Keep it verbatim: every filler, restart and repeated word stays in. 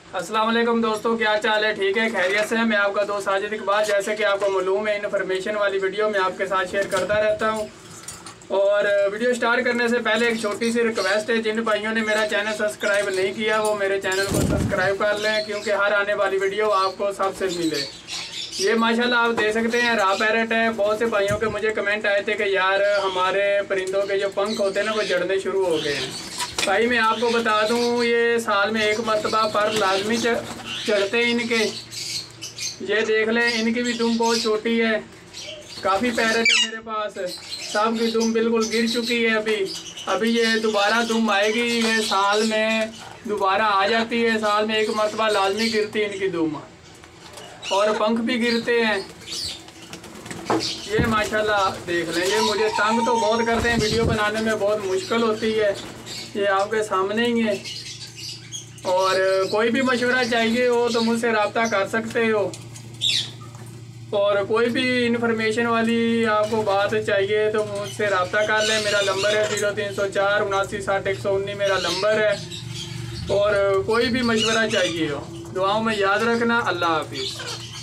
अस्सलाम वालेकुम दोस्तों, क्या चाल है? ठीक है, खैरियत से है। मैं आपका दोस्त साजिद इकबाल। जैसे कि आपको मालूम है, इन्फॉर्मेशन वाली वीडियो मैं आपके साथ शेयर करता रहता हूं। और वीडियो स्टार्ट करने से पहले एक छोटी सी रिक्वेस्ट है, जिन भाइयों ने मेरा चैनल सब्सक्राइब नहीं किया वो मेरे चैनल को सब्सक्राइब कर लें, क्योंकि हर आने वाली वीडियो आपको सबसे मिले। ये माशाल्लाह आप देख सकते हैं रा पैरेट है। बहुत से भाइयों के मुझे कमेंट आए थे कि यार हमारे परिंदों के जो पंख होते हैं ना वो जड़ने शुरू हो गए हैं। भाई मैं आपको बता दूं, ये साल में एक मरतबा पर लाजमी चढ़ते हैं इनके। ये देख लें, इनकी भी दुम बहुत छोटी है। काफ़ी पैरेट है मेरे पास, सब की दुम बिल्कुल गिर चुकी है। अभी अभी ये दोबारा दुम आएगी, ये साल में दोबारा आ जाती है। साल में एक मरतबा लाजमी गिरती है इनकी दुम, और पंख भी गिरते हैं। ये माशाल्लाह देख लें, ये मुझे तंग तो बहुत करते हैं, वीडियो बनाने में बहुत मुश्किल होती है। ये आपके सामने ही है। और कोई भी मशवरा चाहिए हो तो मुझसे रब्ता कर सकते हो। और कोई भी इंफॉर्मेशन वाली आपको बात चाहिए तो मुझसे रब्ता कर लें। मेरा नंबर है जीरो तीन सौ चार उनासी साठ एक सौ उन्नीस मेरा नंबर है। और कोई भी मशवरा चाहिए हो, दुआओं में याद रखना। अल्लाह हाफिज़।